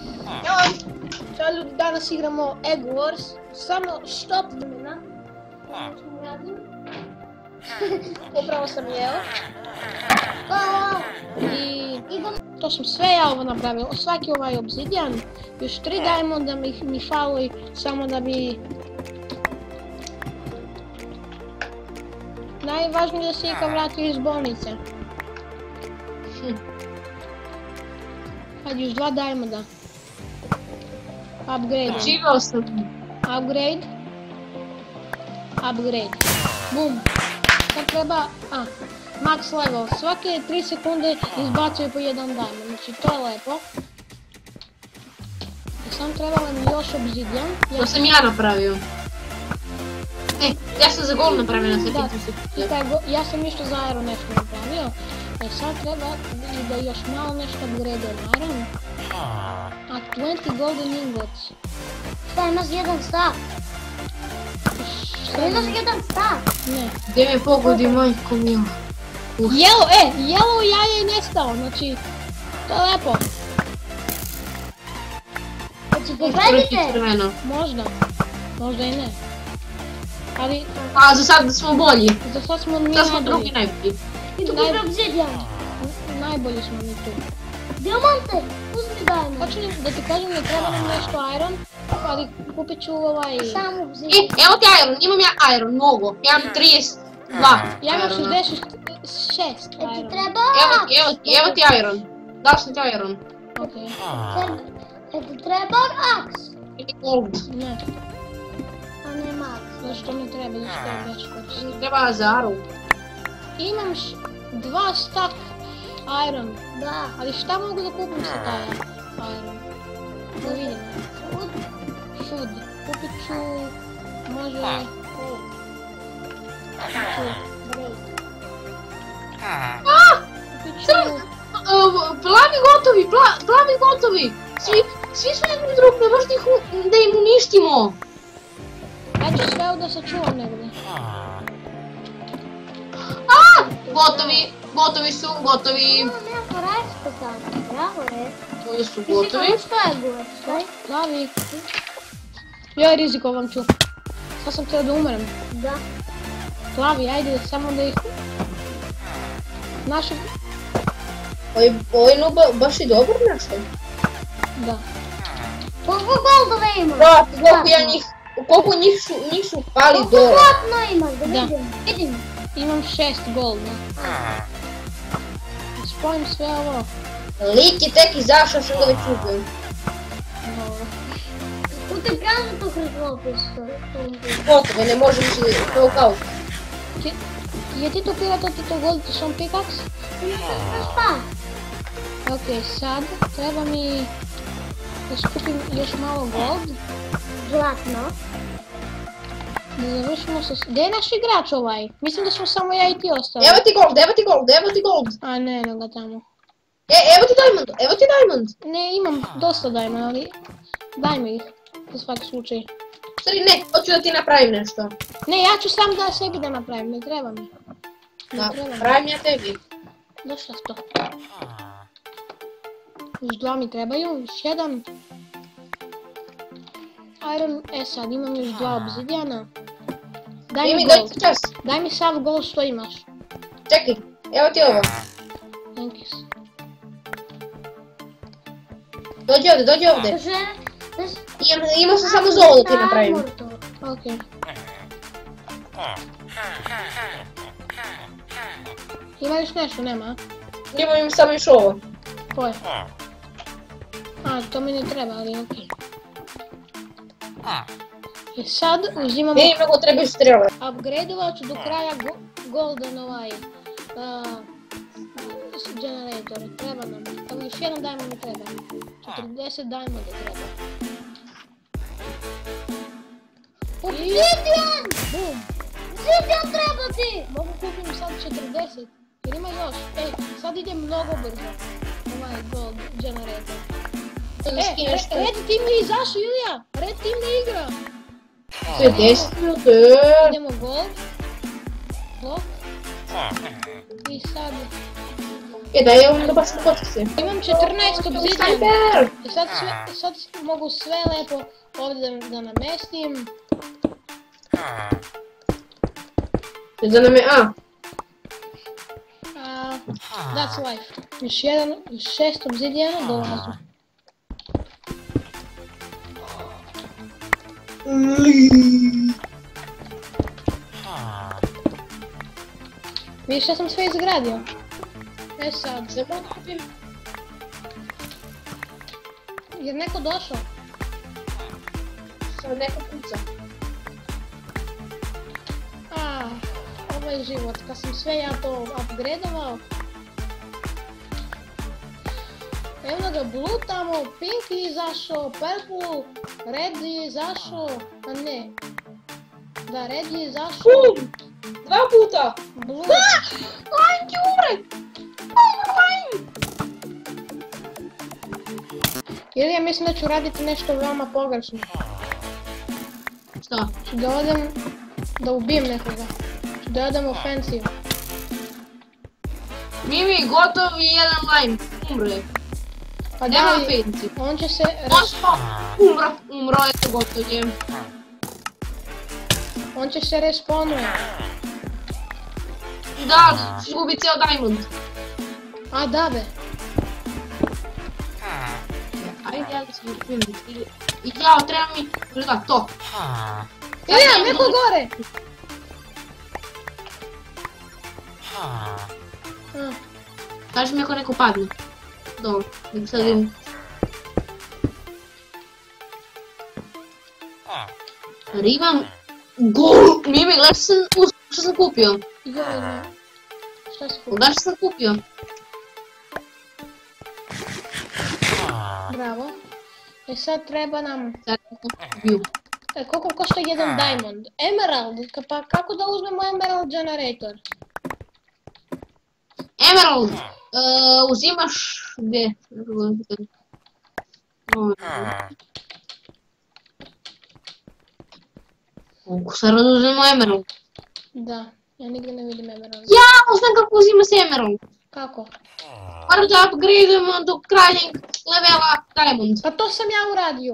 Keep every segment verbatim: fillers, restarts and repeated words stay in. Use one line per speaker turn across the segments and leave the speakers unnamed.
Evo, čao ljudi, danas igramo Egg Wars. Samo štop vremena. Upravo sam jeo. I to sam sve ja ovo napravio. Svaki ovaj obsidian. Još tri diamonda mi, mi fali samo da bi... Najvažnije da se Ika vratio iz bolnice. Hm. Hajde, još dva diamonda. Upgrade.
Živao sam.
Upgrade. Upgrade. Boom. Sad treba... A, max level. Svake tri sekunde izbacuju po jedan diamond. Znači to je lepo. I sam treba nam još obsidian.
To sam ja napravio. E, ja sam za gol napravio na
da, se ja sam isto za aero nešto napravio. E sad treba da još malo nešto upgrade na iron. A dvadeset golden ingots.
Šta, imaš jedan stav? Imaš jedan stav?
Ne.
Gdje me pogodi majko mila?
Jelo, e, jelo jaje je nestao, znači, to je lepo.
Znači, pobedite?
Možda, možda i ne. Ali...
A, za sad smo bolji.
Za sad smo mi
sad smo
najbolji.
drugi najbolji.
I tu kupi obsidian.
Najbolji smo mi tu.
Dijamante, uzmi diamond.
Hoću da ti kažem, ne treba nam nešto iron, ali kupit ću ovaj...
Samo obsidian.
E, evo ti iron, imam ja iron, mnogo. Ja imam trideset dva.
Ja imam šezdeset šest
E ti
iron.
treba...
Evo ti, evo ti, evo ti iron. Dao sam ti iron.
Okej.
E ti treba aks?
I gold.
Ne,
A ne max.
zašto mi treba, zašto je već koristim.
Treba Zaru.
Imam š... dva stack iron.
Da.
Ali šta mogu da kupim sa taj iron? Da vidim.
Food.
Food. Kupit ću... Može... Kupit ću...
Break.
Kupit ću...
Plavi gotovi, pla, plavi gotovi. Svi, svi su jedni drug, ne možete ih u, da im uništimo.
Ja ću sve da sačuvam negdje.
A, gotovi, gotovi su, gotovi.
Imam jako rajsko tamo, bravo je.
Oni su
Ti si
gotovi.
kao što je gore, staj?
Plavi. Joj, rizikovam ću. Sad sam htio da umrem.
Da.
Plavi, ajde, samo da ih... Naši...
Ovaj nuba baš i dobro nešto.
Da.
Koliko goldove ima?
Da, koliko ja njih, koliko njih su, njih su pali
Koliko
dole.
zlatno imaš, da
Da.
vidim. Vidim.
Imam šest golda. Spojim sve ovo.
Lik je tek izašao, sam ga već ubio.
Dobro.
U te prazu to hrvopiš to.
Gotovo, ne možemo se knockout.
Je ti to pirata, ti to gold, sam pickaxe?
Šta?
Ok, sad treba mi da skupim još malo gold.
Zlatno.
Da završimo sa... Gdje je naš igrač ovaj? Mislim da smo samo ja i ti ostali.
Evo ti gold, evo ti gold, evo ti gold.
A ne, eno ga tamo.
E, evo ti diamond, evo ti diamond.
Ne, imam dosta dajma, ali... Daj mi ih, za svaki slučaj.
Stari, ne, hoću da ti napravim nešto.
Ne, ja ću sam da sebi da napravim, ne treba mi. Ne treba mi.
Napravim ja tebi.
Došla sto. Još dva mi trebaju, još jedan. Iron, e sad imam još dva obsidijana. Daj mi
Imi, daj
gold,
ti čas.
daj mi sav gold što imaš.
Čekaj, evo ti ovo.
Thank you.
Dođi ovdje, dođi ovdje.
Kaže...
Imam, imao sam samo za ovo da ti napravim.
Ok. Ima još nešto, nema?
Imam im samo još ovo.
Koje? A, to mi ne treba, ali okej. I sad uzimamo...
Meni mnogo trebaju strele.
Upgradeovat ću do kraja go golden ovaj... Uh, generator, treba nam. Ali još jedan diamond mi treba. četrdeset diamonda treba.
Obsidian!
Boom!
Obsidian treba ti!
Mogu kupim sad četrdeset. Jer ima još. Ej, sad ide mnogo brzo. Ovaj gold generator. E, re, Red Team je izašao, Ilija! Red Team ne igra!
pedeset minuta.
Idemo gold. Blok. I sad...
E, da je on da bacim kockice.
Imam četrnaest obzidijana.
Snajper!
I sad, sve, sad mogu sve lepo ovdje da, da namestim.
Da nam je A.
Uh, that's life. Još jedan, još šest obzidijana dolazu. Vidiš što sam sve izgradio? E sad,
Sve mogu kupim.
jer neko došao.
Sad neko puca.
A, ovo je život, kad sam sve ja to upgradovao. Evo ga, blue tamo, pink je izašao, purple, red je izašao, a ne. Da, red je izašao,
Bum! Dva puta!
blue.
Line ti umre! Line!
Ili ja mislim da ću raditi nešto veoma pogrešno.
Šta?
Ću da odem, da ubijem nekoga. Ću da odem ofensiv.
Mimi, gotov je jedan line. Umre.
Pa
Nema
da li,
ofensiv.
on će se, res,
Možda! Umro, umro je gotov je.
on će se respawnuje.
Da, izgubi cijel diamond.
A da be.
Ajde, ja da se izgubim. I ja, treba mi, gleda, to.
Ilija, neko gore! A,
Kaži mi ako neko padne. Dobro, nek sad vidim. Jer imam... Gol! Mimi, gledaj što sam, što sam kupio.
Igor ima. Šta si kupio?
Gledaj što sam kupio.
Bravo. E sad treba nam...
Sad neko ubiju.
E, koliko košta jedan diamond? Emerald, ka- pa kako da uzmemo emerald generator?
Emerald! Uh, uzimaš... Gdje? Kako sad uzmemo Emerald?
Da, ja nigdje ne vidim emerald.
Ja, znam kako uzima se Emerald.
Kako?
Moram da upgradeujemo do krajnjeg levela Diamond.
Pa to sam ja uradio.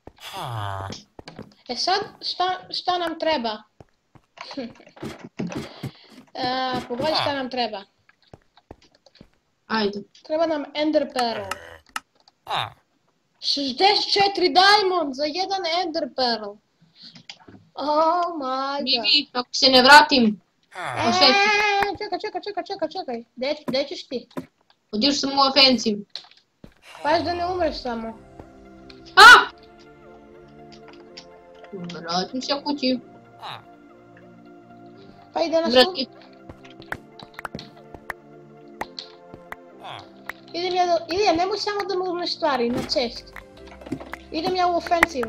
E sad, šta, šta nam treba? e, pogledaj šta nam treba.
Ajde.
Treba nam ender pearl. šezdeset četiri diamond za jedan ender pearl. Oh my god.
Mimi, ako se ne vratim, osjeti.
Eee, čekaj, čekaj, čekaj, čekaj, čekaj. Gdje gdje ćeš ti?
Otiš sam u ofensiv.
Paš da ne umreš samo.
A! Vratim se kući.
Pa ide na sud.
Vrati.
Idem ja, do... Ilija, nemoj samo da me uzmeš stvari na cest. Idem ja u ofensiv.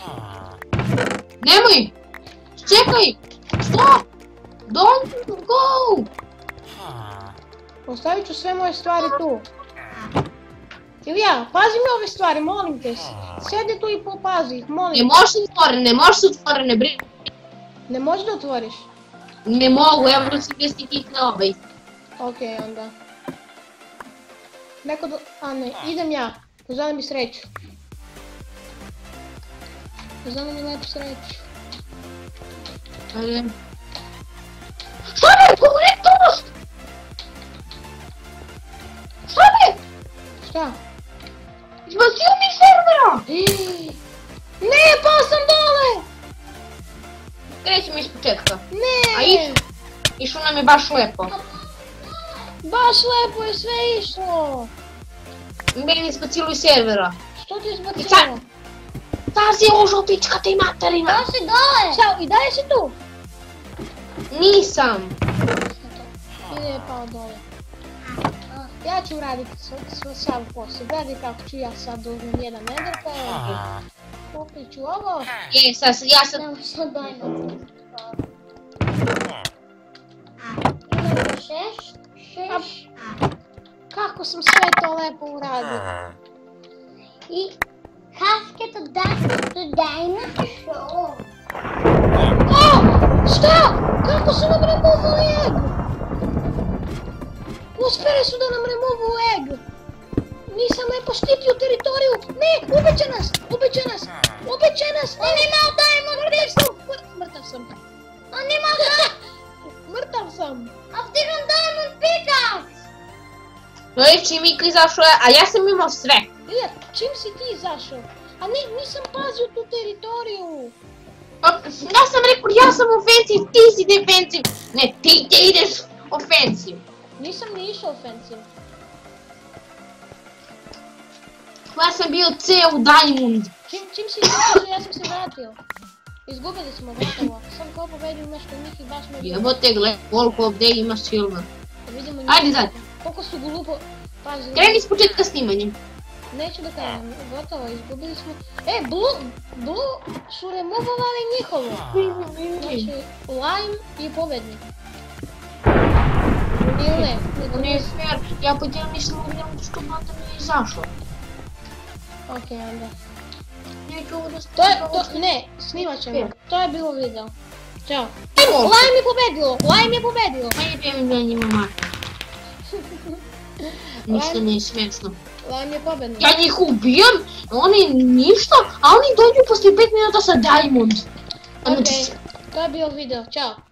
Nemoj! Čekaj! Stop! Don't go!
Ostavit ću sve moje stvari tu. Ilija, pazi mi ove stvari, molim te. Sjedi tu i popazi ih,
Ne
molim te.
možeš otvorene, ne možeš otvorene, bri.
Ne možeš da otvoriš?
Ne mogu, evo da si gdje tih na ovaj.
Okej, onda. Neko do... A ne, idem ja. Poželim mi sreću. Poželim mi lepu sreću.
Ajde. Šta me, konkurentnost? Šta me?
Šta?
Izbacio mi servera!
Ne, pao sam dole!
Krećemo iz početka.
Ne!
A i- Išlo nam je baš lepo.
Baš lepo je sve išlo!
Meni izbacilo iz servera.
Što ti
I
izbacilo?
sad- Stazi ovo žutička ti materina!
To si dole!
Ćao, i dalje si tu?
Nisam!
Ili je pao dole? Ja ću uraditi sav posao. Gledaj kako ću ja sad uzmem jedan ender pearl. Kupit ću ovo.
Je, sad, ja sad...
Nemo sad dajmo. Idemo šest, šest.
Kako sam sve to lepo uradio.
I kaske to da, to dajmo show.
O! Šta? Kako su nam removali ego? Uspjeli su da nam removaju leg. Nisam lepo štitio teritoriju. Ne, ubeće nas, ubeće nas, ubeće nas.
On ima diamond
Mrtav sam, mr- mrtav sam.
On ima da...
Mrtav sam.
I've taken diamond pickaxe!
Znači Mika izašao je, a ja sam imao sve.
Ilija, čim si ti izašao? A ne, nisam pazio tu teritoriju.
Pa, ja sam rekao, ja sam ofensiv, ti si defensiv. Ne, ti te ideš ofensiv.
Nisam ni išao ofensiv.
Ja sam bio ceo diamond.
Čim, čim si izašao, ja sam se vratio. Izgubili smo gotovo. Sam kao pobedio nešto njih i baš me...
Jebote, gledaj koliko ovdje ima silva.
Da vidimo
Ajde
njih.
sad.
Koliko su glupo... Pazi,
Kreni s početka snimanja.
neću da kažem, gotovo, izgubili smo... E, Blue, Blue su removovali njihovo. Znači, Lime je pobednik. Ili ne, nego
Ne,
ne.
fair, ja po tijelu nisam uvijel što Mata mi je izašao.
Okej, onda.
Neću ovo da
To je, to, ne, snimat ćemo. To je bilo video. Ćao.
Evo,
Lime je pobedilo, Lime je pobedilo.
meni prijemim da njima Mata. Ništa nije smiješno.
Lime je pobednik.
Ja njih ubijam, oni ništa, a oni dođu poslije pet minuta sa diamond.
Okej, to je bio video, ćao.